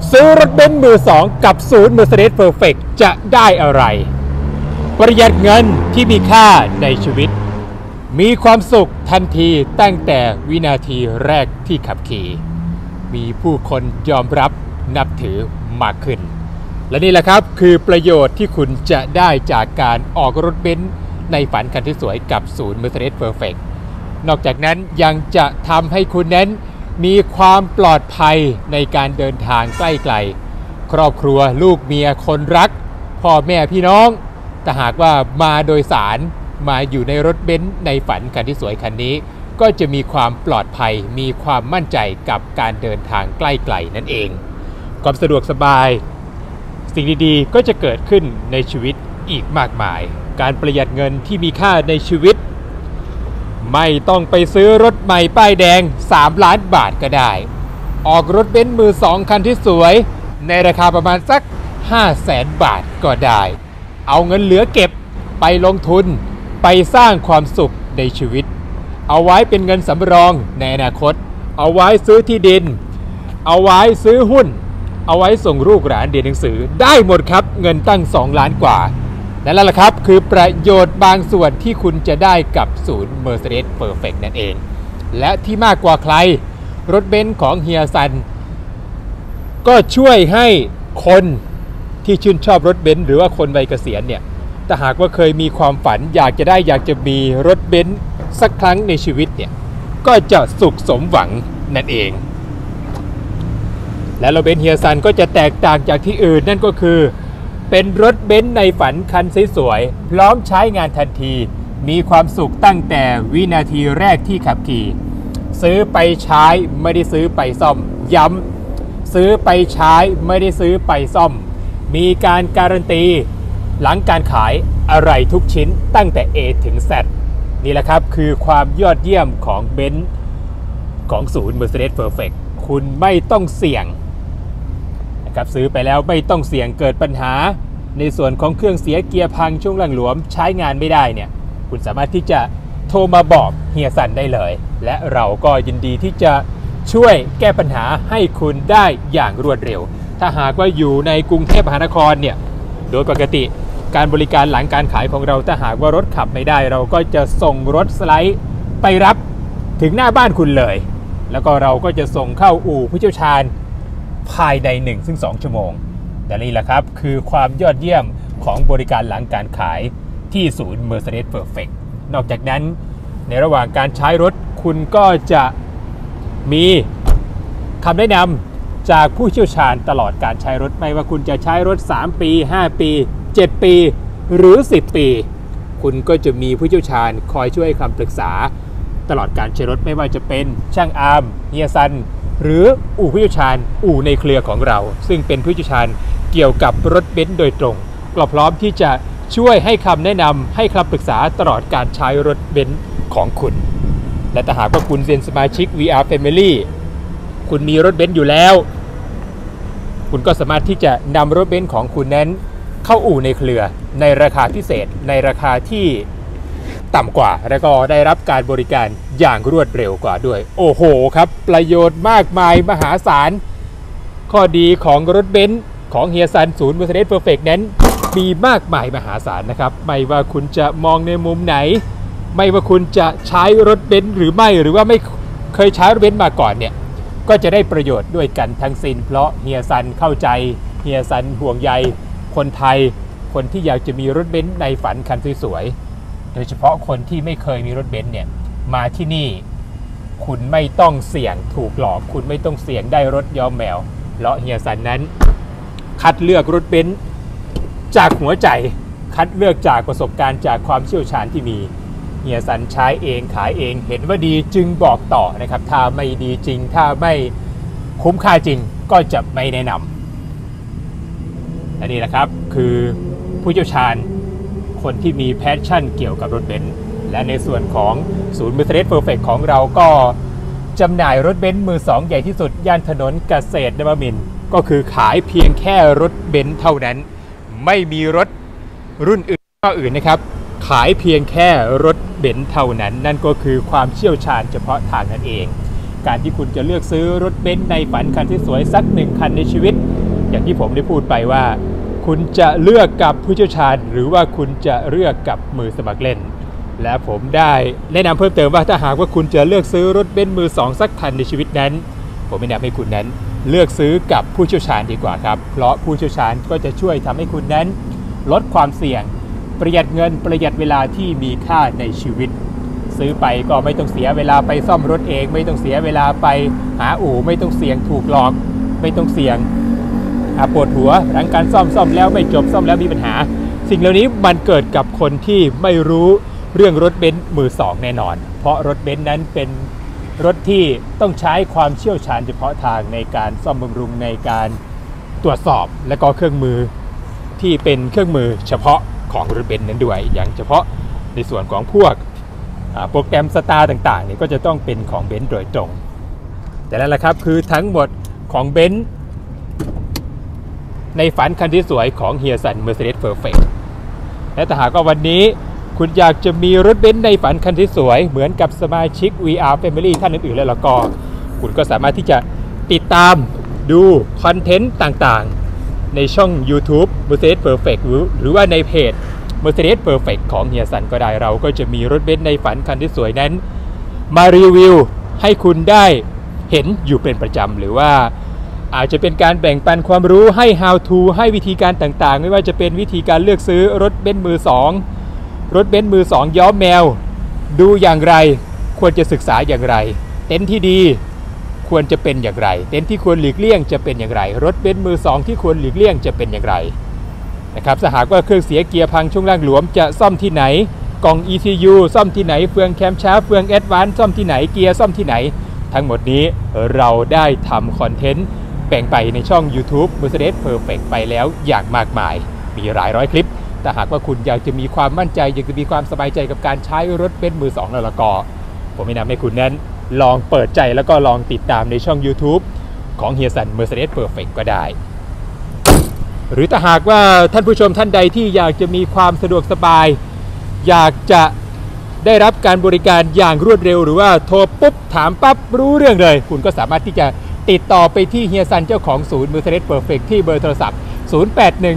ซื้อรถเบนซ์มือสองกับศูนย์ Mercedes Perfect จะได้อะไรประหยัดเงินที่มีค่าในชีวิตมีความสุขทันทีตั้งแต่วินาทีแรกที่ขับขี่มีผู้คนยอมรับนับถือมากขึ้นและนี่แหละครับคือประโยชน์ที่คุณจะได้จากการออกรถเบนซ์ในฝันคันที่สวยกับศูนย์ Mercedes Perfect นอกจากนั้นยังจะทำให้คุณนั้นมีความปลอดภัยในการเดินทางใกล้ไกลครอบครัวลูกเมียคนรักพ่อแม่พี่น้องแต่หากว่ามาโดยสารมาอยู่ในรถเบนซ์ในฝันคันที่สวยคันนี้ก็จะมีความปลอดภัยมีความมั่นใจกับการเดินทางใกล้ไกลนั่นเองความสะดวกสบายสิ่งดีๆก็จะเกิดขึ้นในชีวิตอีกมากมายการประหยัดเงินที่มีค่าในชีวิตไม่ต้องไปซื้อรถใหม่ป้ายแดง3 ล้านบาทก็ได้ออกรถเบนซ์มือสองคันที่สวยในราคาประมาณสัก 500,000 บาทก็ได้เอาเงินเหลือเก็บไปลงทุนไปสร้างความสุขในชีวิตเอาไว้เป็นเงินสำรองในอนาคตเอาไว้ซื้อที่ดินเอาไว้ซื้อหุ้นเอาไว้ส่งลูกหลานเรียนหนังสือได้หมดครับเงินตั้ง2 ล้านกว่านั่นแหละครับคือประโยชน์บางส่วนที่คุณจะได้กับศูนย์ Mercedes Perfect นั่นเองและที่มากกว่าใครรถเบนซ์ของเฮียซันก็ช่วยให้คนที่ชื่นชอบรถเบนซ์หรือว่าคนวัยเกษียณเนี่ยถ้าหากว่าเคยมีความฝันอยากจะมีรถเบนซ์สักครั้งในชีวิตเนี่ยก็จะสุขสมหวังนั่นเองและรถเบนซ์เฮียซันก็จะแตกต่างจากที่อื่นนั่นก็คือเป็นรถเบนซ์ในฝันคันสวยๆพร้อมใช้งานทันทีมีความสุขตั้งแต่วินาทีแรกที่ขับขี่ซื้อไปใช้ไม่ได้ซื้อไปซ่อมย้ำซื้อไปใช้ไม่ได้ซื้อไปซ่อมมีการการันตีหลังการขายอะไรทุกชิ้นตั้งแต่ A ถึง Z นี่แหละครับคือความยอดเยี่ยมของเบนซ์ของศูนย์ Mercedes Perfect คุณไม่ต้องเสี่ยงนะครับซื้อไปแล้วไม่ต้องเสี่ยงเกิดปัญหาในส่วนของเครื่องเสียเกียร์พังช่วงล่างหลวมใช้งานไม่ได้เนี่ยคุณสามารถที่จะโทรมาบอกเฮียซันได้เลยและเราก็ยินดีที่จะช่วยแก้ปัญหาให้คุณได้อย่างรวดเร็วถ้าหากว่าอยู่ในกรุงเทพมหานครเนี่ยโดยปกติการบริการหลังการขายของเราถ้าหากว่ารถขับไม่ได้เราก็จะส่งรถสไลด์ไปรับถึงหน้าบ้านคุณเลยแล้วก็เราก็จะส่งเข้าอู่ผู้เชี่ยวชาญภายใน1-2 ชั่วโมงแต่นี่แหละครับคือความยอดเยี่ยมของบริการหลังการขายที่ศูนย์ Mercedes Perfect นอกจากนั้นในระหว่างการใช้รถคุณก็จะมีคำแนะนำจากผู้เชี่ยวชาญตลอดการใช้รถไม่ว่าคุณจะใช้รถ3 ปี5 ปี7 ปีหรือ10 ปีคุณก็จะมีผู้เชี่ยวชาญคอยช่วยให้คำปรึกษาตลอดการใช้รถไม่ว่าจะเป็นช่างอาร์มเฮียซันหรืออู่ผู้เชี่ยวชาญอู่ในเครือของเราซึ่งเป็นผู้เชี่ยวชาญเกี่ยวกับรถเบนซ์โดยตรงก็พร้อมที่จะช่วยให้คำแนะนำให้คำปรึกษาตลอดการใช้รถเบนซ์ของคุณและถ้าหากว่าคุณเป็นสมาชิก VR Family คุณมีรถเบนซ์อยู่แล้วคุณก็สามารถที่จะนำรถเบนซ์ของคุณนั้นเข้าอู่ในเครือในราคาพิเศษในราคาที่ต่ำกว่าและก็ได้รับการบริการอย่างรวดเร็วกว่าด้วยโอ้โหครับประโยชน์มากมายมหาศาลข้อดีของรถเบนซ์ของเฮียซันศูนย์ Mercedes Perfect นั้นมีมากมายมหาศาลนะครับไม่ว่าคุณจะมองในมุมไหนไม่ว่าคุณจะใช้รถเบนซ์หรือไม่หรือว่าไม่เคยใช้รถเบนซ์มาก่อนเนี่ยก็จะได้ประโยชน์ด้วยกันทั้งสิ้นเพราะเฮียซันเข้าใจเฮียซันห่วงใยคนไทยคนที่อยากจะมีรถเบนซ์ในฝันคันสวยๆโดยเฉพาะคนที่ไม่เคยมีรถเบนซ์เนี่ยมาที่นี่คุณไม่ต้องเสี่ยงถูกหลอกคุณไม่ต้องเสี่ยงได้รถย้อมแมวเพราะเฮียซันนั้นคัดเลือกรถเบนซ์จากหัวใจคัดเลือกจากประสบการณ์จากความเชี่ยวชาญที่มีเฮียซันใช้เองขายเองเห็นว่าดีจึงบอกต่อนะครับถ้าไม่ดีจริงถ้าไม่คุ้มค่าจริงก็จะไม่แนะนำอันนี้แหละครับคือผู้เชี่ยวชาญคนที่มีแพชชั่นเกี่ยวกับรถเบนซ์และในส่วนของศูนย์ Mercedes Perfect ของเราก็จำหน่ายรถเบนซ์มือสองใหญ่ที่สุดย่านถนนเกษตรนวมินทร์ก็คือขายเพียงแค่รถเบนซ์เท่านั้นไม่มีรถรุ่นอื่นนะครับขายเพียงแค่รถเบนซ์เท่านั้นนั่นก็คือความเชี่ยวชาญเฉพาะทางนั่นเองการที่คุณจะเลือกซื้อรถเบนซ์ในฝันคันที่สวยสัก1 คันในชีวิตอย่างที่ผมได้พูดไปว่าคุณจะเลือกกับผู้เชี่ยวชาญหรือว่าคุณจะเลือกกับมือสมัครเล่นและผมได้แนะนำเพิ่มเติมว่าถ้าหากว่าคุณจะเลือกซื้อรถเบนซ์มือสองสักคันในชีวิตนั้นผมแนะนำให้คุณนั้นเลือกซื้อกับผู้เชี่ยวชาญดีกว่าครับเพราะผู้เชี่ยวชาญก็จะช่วยทำให้คุณนั้นลดความเสี่ยงประหยัดเงินประหยัดเวลาที่มีค่าในชีวิตซื้อไปก็ไม่ต้องเสียเวลาไปซ่อมรถเองไม่ต้องเสียเวลาไปหาอู่ไม่ต้องเสี่ยงถูกหลอกไม่ต้องเสี่ยงปวดหัวหลังการซ่อมแล้วไม่จบซ่อมแล้วมีปัญหาสิ่งเหล่านี้มันเกิดกับคนที่ไม่รู้เรื่องรถเบนซ์มือสองแน่นอนเพราะรถเบนซ์นั้นเป็นรถที่ต้องใช้ความเชี่ยวชาญเฉพาะทางในการซ่อมบำรุงในการตรวจสอบและก็เครื่องมือที่เป็นเครื่องมือเฉพาะของรถเบนซ์นั้นด้วยอย่างเฉพาะในส่วนของพวกโปรแกรมสตาร์ต่างๆเนี่ยก็จะต้องเป็นของเบนซ์โดยตรงแต่นั่นแหละครับคือทั้งหมดของเบนซ์ในฝันคันที่สวยของเฮียสัน Mercedes Perfect และถ้าหากว่าวันนี้คุณอยากจะมีรถเบนซ์ในฝันคันที่สวยเหมือนกับสมาชิก VR Family ท่านอื่นๆแล้วก็คุณก็สามารถที่จะติดตามดูคอนเทนต์ต่างๆในช่อง YouTube Mercedes Perfect หรือว่าในเพจ Mercedes Perfect ของเฮียสันก็ได้เราก็จะมีรถเบนซ์ในฝันคันที่สวยนั้นมารีวิวให้คุณได้เห็นอยู่เป็นประจำหรือว่าอาจจะเป็นการแบ่งปันความรู้ให้ how to ให้วิธีการต่างๆไม่ว่าจะเป็นวิธีการเลือกซื้อรถเบนซ์มือสองรถเบนซ์มือสองย้อมแมวดูอย่างไรควรจะศึกษาอย่างไรเต็นท์ที่ดีควรจะเป็นอย่างไรเต็นท์ที่ควรหลีกเลี่ยงจะเป็นอย่างไรรถเบนซ์มือสองที่ควรหลีกเลี่ยงจะเป็นอย่างไรนะครับถ้าหากว่าเครื่องเสียเกียร์พังช่วงล่างหลวมจะซ่อมที่ไหนกล่อง ECU ซ่อมที่ไหนเฟืองแคมชาร์ปเฟืองแอดวานซ์ซ่อมที่ไหนเกียร์ซ่อมที่ไหนทั้งหมดนี้เราได้ทำคอนเทนต์แบ่งไปในช่อง YouTube Mercedes Perfect ไปแล้วอย่างมากมายมีหลายร้อยคลิปแต่หากว่าคุณอยากจะมีความมั่นใจอยากจะมีความสบายใจกับการใช้รถเบนซ์มือสองแล้วก็ผมแนะนำให้คุณนั้นลองเปิดใจแล้วก็ลองติดตามในช่อง YouTube ของเฮียสัน Mercedes Perfect ก็ได้หรือถ้าหากว่าท่านผู้ชมท่านใดที่อยากจะมีความสะดวกสบายอยากจะได้รับการบริการอย่างรวดเร็วหรือว่าโทรปุ๊บถามปั๊บรู้เรื่องเลยคุณก็สามารถที่จะติดต่อไปที่เฮียสันเจ้าของศูนย์ Mercedes Perfect ที่เบอร์โทรศัพท์0814591121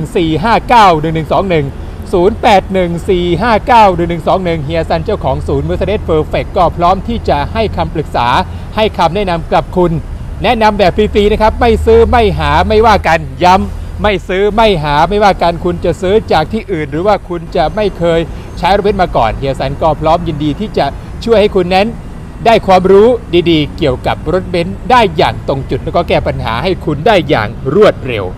0814591121 เฮียสันเจ้าของศูนย์ Mercedes Perfect ก็พร้อมที่จะให้คำปรึกษาให้คำแนะนำกับคุณแนะนำแบบฟรีๆนะครับไม่ซื้อไม่หาไม่ว่ากันย้ำไม่ซื้อไม่หาไม่ว่ากันคุณจะซื้อจากที่อื่นหรือว่าคุณจะไม่เคยใช้รถเบนซ์มาก่อนเฮียสันก็พร้อมยินดีที่จะช่วยให้คุณนั้นได้ความรู้ดีๆเกี่ยวกับรถเบนซ์ได้อย่างตรงจุดแล้วก็แก้ปัญหาให้คุณได้อย่างรวดเร็ว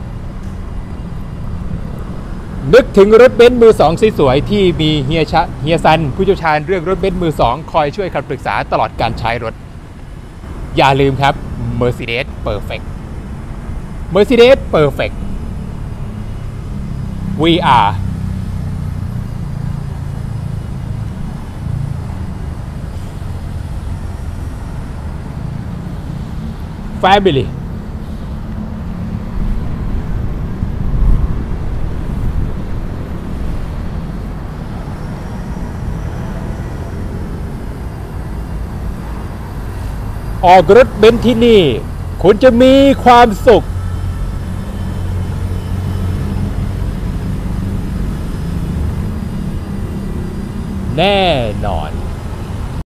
นึกถึงรถเบนซ์มือสองสวยๆที่มีเฮียสันผู้เชี่ยวชาญเรื่องรถเบนซ์มือสองคอยช่วยคำปรึกษาตลอดการใช้รถอย่าลืมครับ Mercedes Perfect Mercedes Perfect we are familyออกรถเบนซ์ที่นี่คุณจะมีความสุขแน่นอน